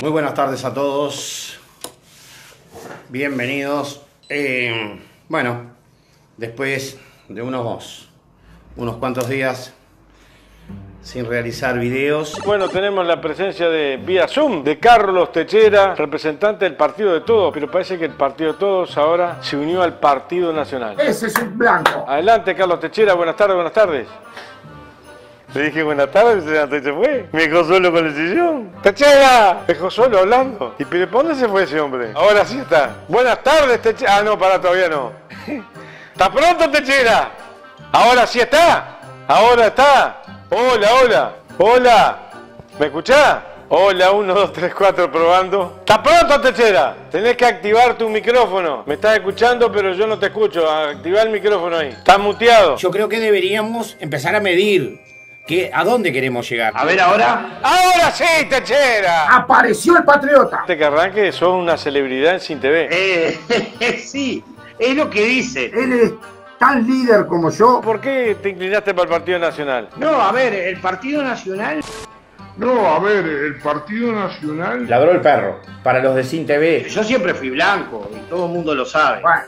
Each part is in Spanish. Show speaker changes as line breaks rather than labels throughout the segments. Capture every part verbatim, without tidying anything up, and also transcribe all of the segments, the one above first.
Muy buenas tardes a todos. Bienvenidos. Eh, bueno, después de unos, unos cuantos días sin realizar videos.
Bueno, tenemos la presencia de vía Zoom de Carlos Techera, representante del Partido de Todos, pero parece que el Partido de Todos ahora se unió al Partido Nacional.
Ese es un blanco.
Adelante, Carlos Techera, buenas tardes, buenas tardes. Le dije buenas tardes, se levantó y se fue. Me dejó solo con el sillón. ¡Techera! Me dejó solo hablando. ¿Y pero por dónde se fue ese hombre? Ahora sí está. Buenas tardes, Techera. Ah, no, pará, todavía no. ¿Está pronto, Techera? Ahora sí está. Ahora está. Hola, hola. Hola. ¿Me escuchás? Hola, uno, dos, tres, cuatro, probando. ¿Está pronto, Techera? Tenés que activar tu micrófono. Me estás escuchando, pero yo no te escucho. Activa el micrófono ahí. Estás muteado.
Yo creo que deberíamos empezar a medir que, a dónde queremos llegar.
A ver ahora.
¡Ahora sí, Techera!
Apareció el patriota.
Antes que arranque, sos una celebridad en Sin T V.
Eh, sí, es lo que dice.
Él es tan líder como yo.
¿Por qué te inclinaste para el Partido Nacional?
No, a ver, el Partido Nacional...
No, a ver, el Partido Nacional.
Ladró el perro. Para los de Sin T V.
Yo siempre fui blanco y todo el mundo lo sabe.
Bueno,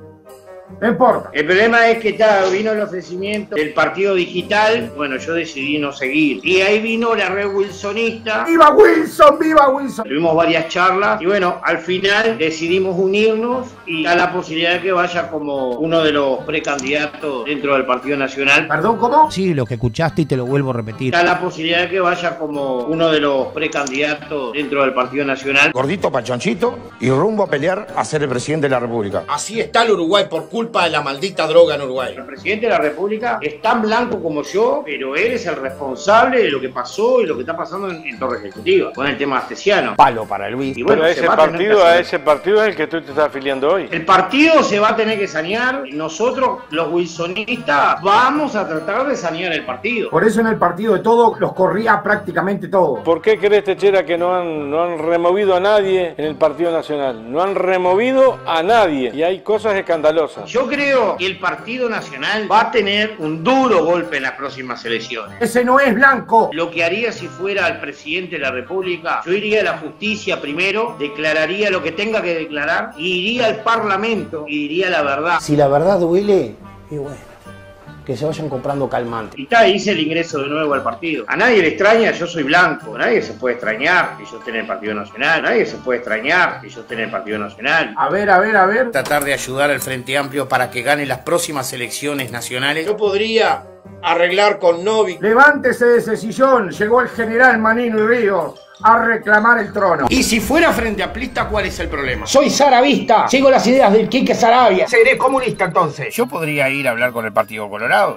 no importa.
El problema es que ta, vino el ofrecimiento del partido digital, bueno, yo decidí no seguir. Y ahí vino la red wilsonista.
¡Viva Wilson! ¡Viva Wilson!
Tuvimos varias charlas y bueno, al final decidimos unirnos y da la posibilidad de que vaya como uno de los precandidatos dentro del Partido Nacional.
¿Perdón, cómo?
Sí, lo que escuchaste y te lo vuelvo a repetir.
Da la posibilidad de que vaya como uno de los precandidatos dentro del Partido Nacional.
Gordito pachonchito y rumbo a pelear a ser el presidente de la República.
Así está el Uruguay por culpa de la maldita droga en Uruguay.
El presidente de la República es tan blanco como yo, pero él es el responsable de lo que pasó y lo que está pasando en, en Torre Ejecutiva, con el tema astesiano.
Palo para Luis.
Y bueno,
Pero
se
ese
va a tener
partido,
que
a
hacer.
ese partido es el que tú te estás afiliando hoy.
El partido se va a tener que sanear. Nosotros, los wilsonistas, vamos a tratar de sanear el partido.
Por eso en el partido de todo los corría prácticamente todo.
¿Por qué crees, Techera, que no han, no han removido a nadie en el Partido Nacional? No han removido a nadie y hay cosas escandalosas.
Yo creo que el Partido Nacional va a tener un duro golpe en las próximas elecciones.
Ese no es blanco.
Lo que haría si fuera el presidente de la República, yo iría a la justicia primero, declararía lo que tenga que declarar, y iría al Parlamento y diría la verdad.
Si la verdad duele, y bueno, que se vayan comprando calmantes.
Y está, hice el ingreso de nuevo al partido. A nadie le extraña, yo soy blanco. Nadie se puede extrañar que yo esté en el Partido Nacional. Nadie se puede extrañar que yo esté en el Partido Nacional.
A ver, a ver, a ver.
Tratar de ayudar al Frente Amplio para que gane las próximas elecciones nacionales. Yo podría arreglar con Novi.
Levántese de ese sillón. Llegó el general Manino y Ríos a reclamar el trono.
Y si fuera Frente Amplista, ¿cuál es el problema?
Soy saravista. Sigo las ideas del Quique Saravia. Seré comunista entonces.
Yo podría ir a hablar con el Partido Colorado.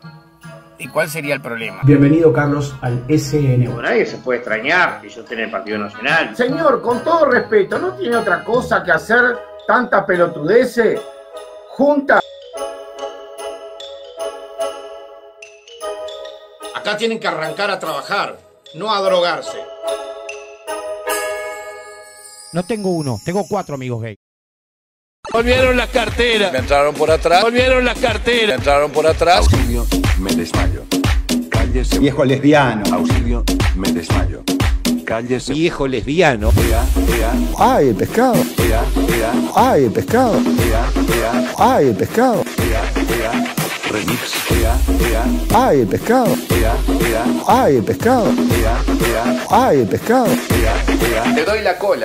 ¿Y cuál sería el problema?
Bienvenido, Carlos, al S N U.
Nadie se puede extrañar que yo esté en el Partido Nacional.
Señor, con todo respeto, ¿no tiene otra cosa que hacer tanta pelotudece? Junta.
Acá tienen que arrancar a trabajar, no a drogarse.
No tengo uno, tengo cuatro amigos gay.
Volvieron las carteras.
Me entraron por atrás.
Volvieron las
Me
carteras.
entraron por atrás.
Auxilio, me desmayo. Cállese.
Viejo lesbiano.
Auxilio, me desmayo. Cállese.
Viejo lesbiano.
Ea, ea,
Ay, el pescado.
ea, ea,
Ay, el pescado.
ea, ea,
Ay, el pescado.
ea, ea. Remix. Ea, ea,
Ay, el pescado.
ea, ea,
Ay, el pescado.
ea, ea,
Ay, el pescado.
ea, ea.
Te doy la cola.